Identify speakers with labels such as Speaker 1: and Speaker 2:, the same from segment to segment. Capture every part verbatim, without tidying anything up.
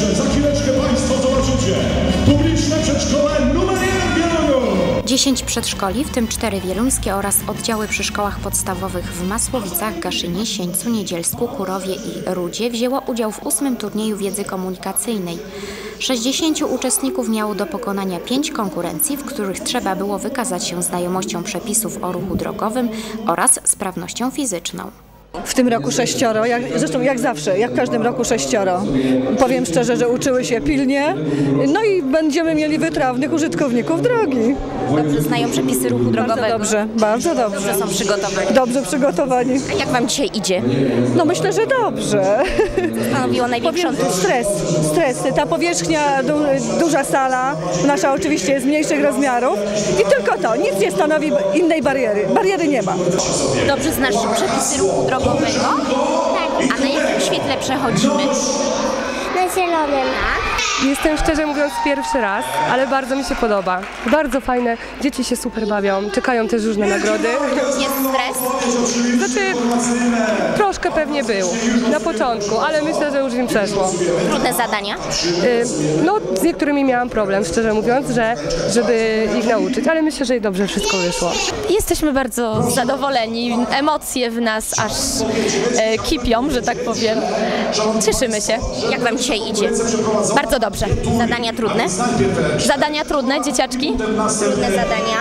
Speaker 1: Także za chwileczkę Państwo zobaczycie publiczne przedszkole numer jeden w Wieluniu.
Speaker 2: dziesięć przedszkoli, w tym cztery wieluńskie oraz oddziały przy szkołach podstawowych w Masłowicach, Gaszynie, Sieńcu, Niedzielsku, Kurowie i Rudzie wzięło udział w ósmym turnieju wiedzy komunikacyjnej. sześćdziesięciu uczestników miało do pokonania pięć konkurencji, w których trzeba było wykazać się znajomością przepisów o ruchu drogowym oraz sprawnością fizyczną.
Speaker 3: W tym roku sześcioro, jak, zresztą jak zawsze, jak w każdym roku sześcioro. Powiem szczerze, że uczyły się pilnie, no i będziemy mieli wytrawnych użytkowników drogi.
Speaker 2: Dobrze znają przepisy ruchu drogowego?
Speaker 3: Bardzo dobrze, bardzo dobrze.
Speaker 2: Dobrze są przygotowani?
Speaker 3: Dobrze przygotowani.
Speaker 2: A jak Wam dzisiaj idzie?
Speaker 3: No myślę, że dobrze.
Speaker 2: Stanowiło największą...
Speaker 3: Powiem, stres, stres. Ta powierzchnia, du, duża sala, nasza oczywiście jest mniejszych rozmiarów i tylko to, nic nie stanowi innej bariery. Bariery nie ma.
Speaker 2: Dobrze znasz przepisy ruchu drogowego? Tak. A na jakim świetle przechodzimy?
Speaker 4: Na zielonym.
Speaker 5: Jestem szczerze mówiąc pierwszy raz, ale bardzo mi się podoba. Bardzo fajne, dzieci się super bawią, czekają też różne nagrody.
Speaker 2: Jest stres?
Speaker 5: Znaczy, troszkę pewnie był na początku, ale myślę, że już im przeszło.
Speaker 2: Trudne zadania?
Speaker 5: Y, No, z niektórymi miałam problem, szczerze mówiąc, że, żeby ich nauczyć, ale myślę, że dobrze wszystko wyszło.
Speaker 6: Jesteśmy bardzo zadowoleni, emocje w nas aż e, kipią, że tak powiem. Cieszymy się.
Speaker 2: Jak Wam dzisiaj idzie?
Speaker 6: Bardzo dobrze.
Speaker 2: Zadania trudne?
Speaker 6: Zadania trudne, dzieciaczki?
Speaker 2: Trudne zadania?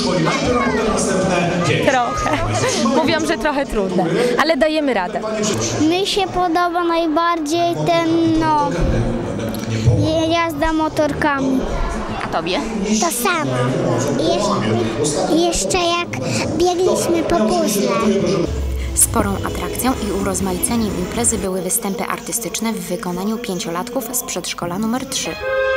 Speaker 6: Trochę. Mówią, że trochę trudne, ale dajemy radę.
Speaker 4: Mi się podoba najbardziej ten, no, jazda motorkami.
Speaker 2: A Tobie?
Speaker 4: To samo. Jesz jeszcze jak biegliśmy po puzzle.
Speaker 2: Sporą atrakcją i urozmaiceniem imprezy były występy artystyczne w wykonaniu pięciolatków z przedszkola numer trzy.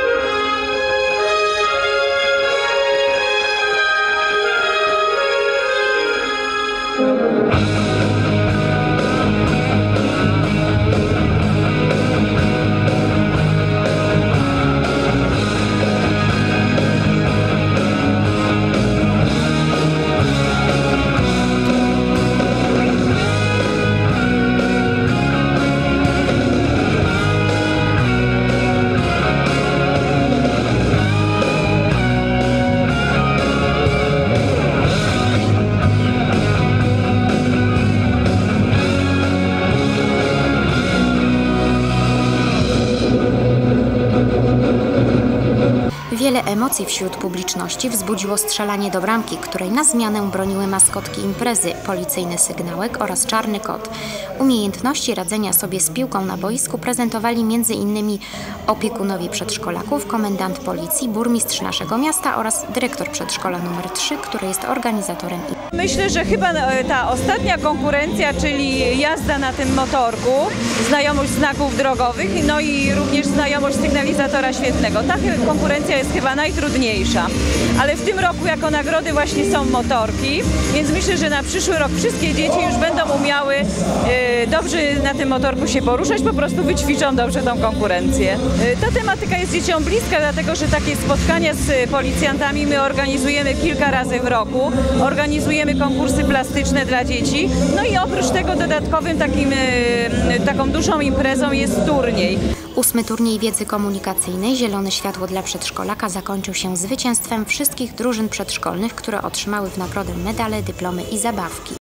Speaker 2: Wiele emocji wśród publiczności wzbudziło strzelanie do bramki, której na zmianę broniły maskotki imprezy, policyjny sygnałek oraz czarny kot. Umiejętności radzenia sobie z piłką na boisku prezentowali między innymi opiekunowie przedszkolaków, komendant policji, burmistrz naszego miasta oraz dyrektor przedszkola numer trzy, który jest organizatorem.
Speaker 7: Myślę, że chyba ta ostatnia konkurencja, czyli jazda na tym motorku, znajomość znaków drogowych, no i również znajomość sygnalizatora świetlnego. Ta konkurencja jest chyba najtrudniejsza, ale w tym roku jako nagrody właśnie są motorki, więc myślę, że na przyszły rok wszystkie dzieci już będą umiały e, dobrze na tym motorku się poruszać, po prostu wyćwiczą dobrze tą konkurencję. E, ta tematyka jest dzieciom bliska, dlatego że takie spotkania z policjantami my organizujemy kilka razy w roku, organizujemy konkursy plastyczne dla dzieci, no i oprócz tego dodatkowym takim, e, taką dużą imprezą jest turniej.
Speaker 2: Ósmy turniej wiedzy komunikacyjnej Zielone światło dla przedszkolaka zakończył się zwycięstwem wszystkich drużyn przedszkolnych, które otrzymały w nagrodę medale, dyplomy i zabawki.